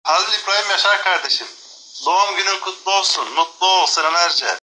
Halil İbrahim Yaşar kardeşim. Doğum günün kutlu olsun. Mutlu ol senelerce.